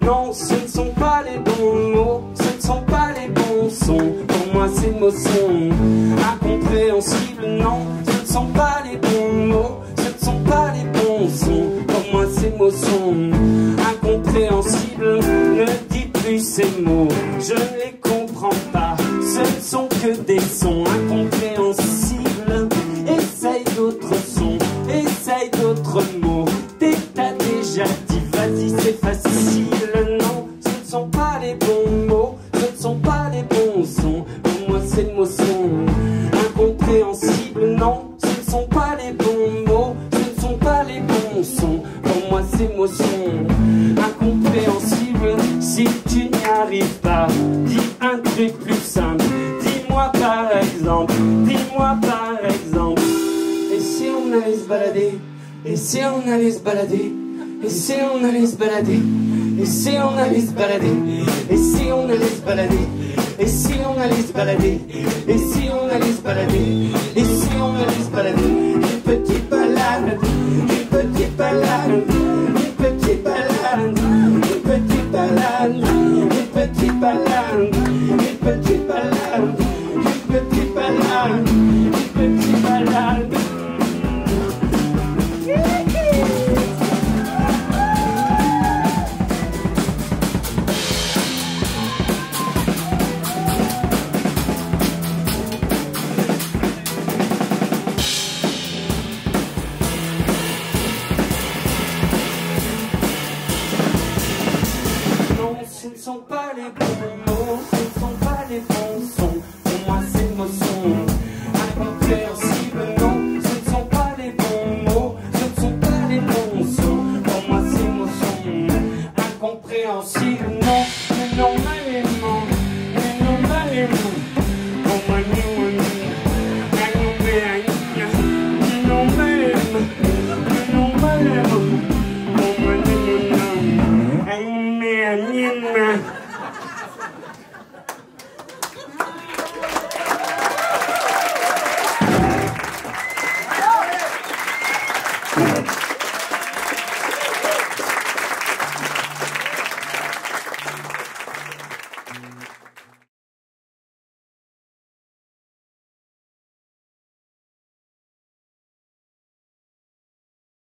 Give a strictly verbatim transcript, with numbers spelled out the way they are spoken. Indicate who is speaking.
Speaker 1: Non, ce ne sont pas les bons mots, ce ne sont pas les bons sons. Pour moi ces mots sont incompréhensibles. Non, ce ne sont pas les bons mots, ce ne sont pas les bons sons. Pour moi ces mots sont incompréhensibles. Ne dis plus ces mots, je ne les comprends pas. Ce ne sont que des sons incompréhensibles. Essaye d'autres sons, essaye d'autres mots. Dès que t'as déjà dit, vas-y c'est facile. Non, ce ne sont pas les bons mots, ce ne sont pas les bons sons. Pour moi ces mots sont incompréhensibles. Non, ce ne sont pas les bons mots, ce ne sont pas les bons sons. Pour moi ces mots sont incompréhensibles. Si tu n'y arrives pas, dis un truc plus simple. Dis-moi par exemple, dis-moi par exemple. Et si on allait se balader, et si on allait se balader, et si on allait se balader, et si on allait se balader, et si on allait se balader, et si on allait se balader, et si on allait se balader, et si on allait se balader, une petite balade, une petite balade, une petite balade, une petite balade, une petite balade, une petite balade, une petite balade, une petite balade. Ce ne sont pas les bons mots, ce ne sont pas les bons